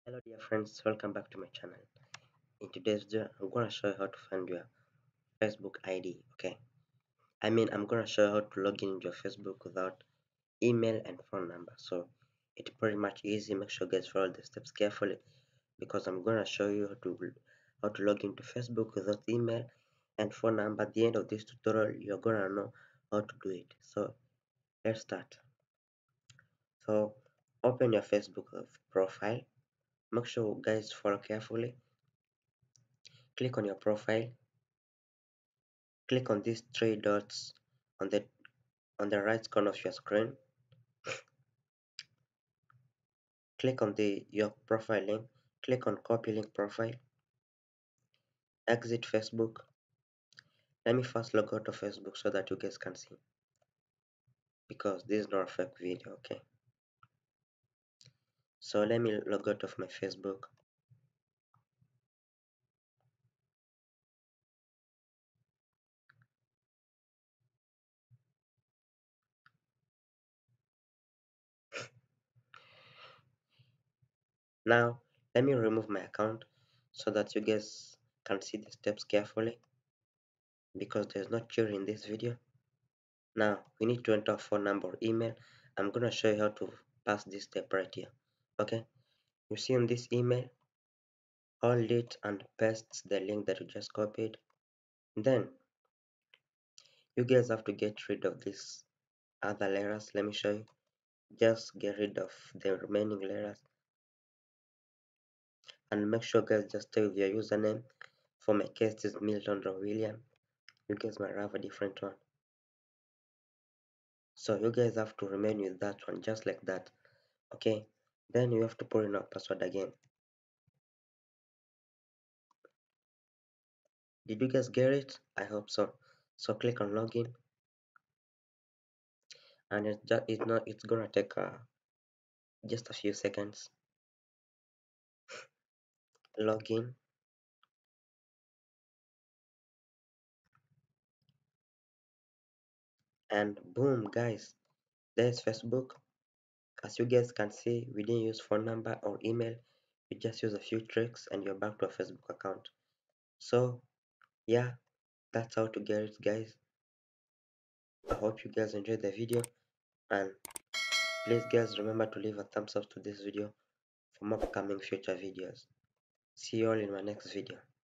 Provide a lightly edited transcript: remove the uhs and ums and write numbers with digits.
Hello dear friends, welcome back to my channel. In today's video, I'm gonna show you how to find your Facebook ID. Okay, I'm gonna show you how to log in into your Facebook without email and phone number. So it's pretty much easy. Make sure you guys follow the steps carefully because I'm gonna show you how to log into Facebook without email and phone number. At the end of this tutorial, you're gonna know how to do it. So let's start. So open your Facebook profile. Make sure you guys follow carefully. Click on your profile. Click on these three dots on the right corner of your screen. Click on your profile link. Click on copy link profile. Exit Facebook. Let me first log out of Facebook so that you guys can see, because this is not a fake video. Okay, so let me log out of my Facebook. Now let me remove my account so that you guys can see the steps carefully, because there's no theory in this video. Now we need to enter phone number or email. I'm gonna show you how to pass this step right here. Okay, you see on this email, hold it and paste the link that you just copied. Then you guys have to get rid of these other letters. Let me show you. Just get rid of the remaining letters and make sure guys just stay with your username. For my case, this is Milton William. You guys might have a different one, so you guys have to remain with that one just like that. Okay, then you have to put in a password again. Did you guys get it? I hope so. So click on login, and it's gonna take just a few seconds. Login, and boom guys, there's Facebook. As you guys can see, we didn't use phone number or email. We just use a few tricks and you're back to a Facebook account. So yeah, that's how to get it guys. I hope you guys enjoyed the video, and please guys remember to leave a thumbs up to this video for more upcoming future videos. See you all in my next video.